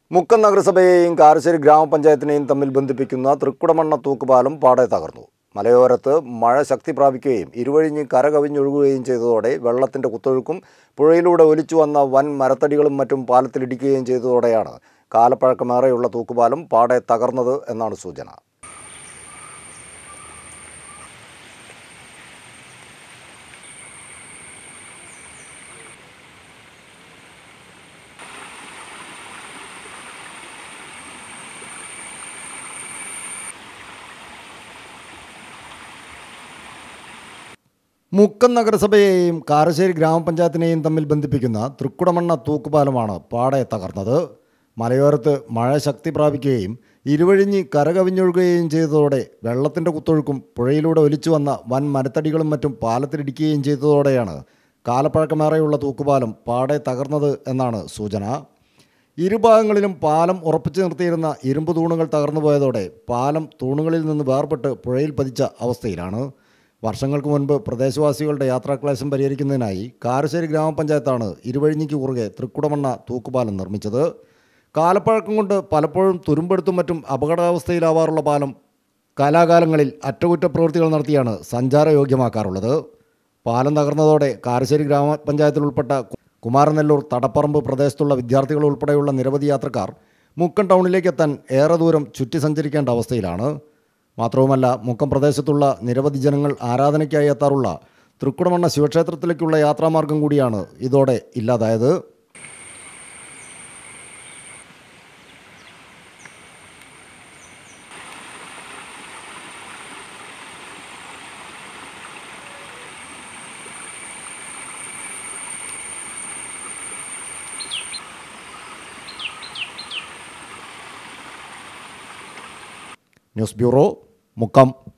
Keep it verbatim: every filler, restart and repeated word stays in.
മുക്കം നഗരസഭയെയും കാരശ്ശേരി ഗ്രാമപഞ്ചായത്തിനെയും തമ്മിൽ ബന്ധിപ്പിക്കുന്ന തൃക്കുടമണ്ണ തൂക്കുപാലം പാടെ തകർന്നു. മലയോരത്ത് മഴ ശക്തി പ്രാപിക്കുകയും ഇരുവഴിഞ്ഞ് കരകവിഞ്ഞൊഴുകുകയും ചെയ്തതോടെ വെള്ളത്തിന്റെ കുത്തൊഴുക്കും പുഴയിലൂടെ ഒലിച്ചു വന്ന വൻ മരത്തടികളും മറ്റും പാലത്തിലിടിക്കുകയും ചെയ്തതോടെയാണ് കാലപ്പഴക്കമേറെയുള്ള തൂക്കുപാലം പാടെ തകർന്നത് എന്നാണ് സൂചന. മുക്കം നഗരസഭയെയും കാരശ്ശേരി ഗ്രാമപഞ്ചായത്തിനെയും തമ്മിൽ ബന്ധിപ്പിക്കുന്ന തൃക്കുടമണ്ണ തൂക്കുപാലമാണ് പാടെ തകർന്നത്. മലയോരത്ത് മഴ ശക്തി പ്രാപിക്കുകയും ഇരുവഴിഞ്ഞ് കരകവിഞ്ഞൊഴുകുകയും ചെയ്തതോടെ വെള്ളത്തിൻ്റെ കുത്തൊഴുക്കും പുഴയിലൂടെ ഒലിച്ചു വന്ന വൻ മരത്തടികളും മറ്റും പാലത്തിലിടിക്കുകയും ചെയ്തതോടെയാണ് കാലപ്പഴക്കമേറെയുള്ള തൂക്കുപാലം പാടെ തകർന്നത് എന്നാണ് സൂചന. ഇരുഭാഗങ്ങളിലും പാലം ഉറപ്പിച്ചു നിർത്തിയിരുന്ന ഇരുമ്പ് തൂണുകൾ തകർന്നു പോയതോടെ പാലം തൂണുകളിൽ നിന്ന് വേർപെട്ട് പുഴയിൽ പതിച്ച അവസ്ഥയിലാണ്. വർഷങ്ങൾക്ക് മുൻപ് പ്രദേശവാസികളുടെ യാത്രാക്ലേശം പരിഹരിക്കുന്നതിനായി കാരശ്ശേരി ഗ്രാമപഞ്ചായത്താണ് ഇരുവഴിഞ്ഞിക്ക് കുറുകെ തൃക്കുടമണ്ണ തൂക്കുപാലം നിർമ്മിച്ചത്. കാലപ്പഴക്കം കൊണ്ട് പലപ്പോഴും തുരുമ്പെടുത്തും മറ്റും അപകടാവസ്ഥയിലാവാറുള്ള പാലം കാലാകാലങ്ങളിൽ അറ്റകുറ്റപ്രവൃത്തികൾ നടത്തിയാണ് സഞ്ചാരയോഗ്യമാക്കാറുള്ളത്. പാലം തകർന്നതോടെ കാരശ്ശേരി ഗ്രാമപഞ്ചായത്തിൽ ഉൾപ്പെട്ട കുമാരനെല്ലൂർ, തടപ്പറമ്പ് പ്രദേശത്തുള്ള വിദ്യാർത്ഥികൾ ഉൾപ്പെടെയുള്ള നിരവധി യാത്രക്കാർ മുക്കം ടൗണിലേക്ക് എത്താൻ ഏറെ ദൂരം ചുറ്റി സഞ്ചരിക്കേണ്ട അവസ്ഥയിലാണ്. മാത്രവുമല്ല, മുക്കം പ്രദേശത്തുള്ള നിരവധി ജനങ്ങൾ ആരാധനയ്ക്കായി എത്താറുള്ള തൃക്കുടമണ്ണ ശിവക്ഷേത്രത്തിലേക്കുള്ള യാത്രാമാർഗം കൂടിയാണ് ഇതോടെ ഇല്ലാതായത്. News bureau, Mukkam.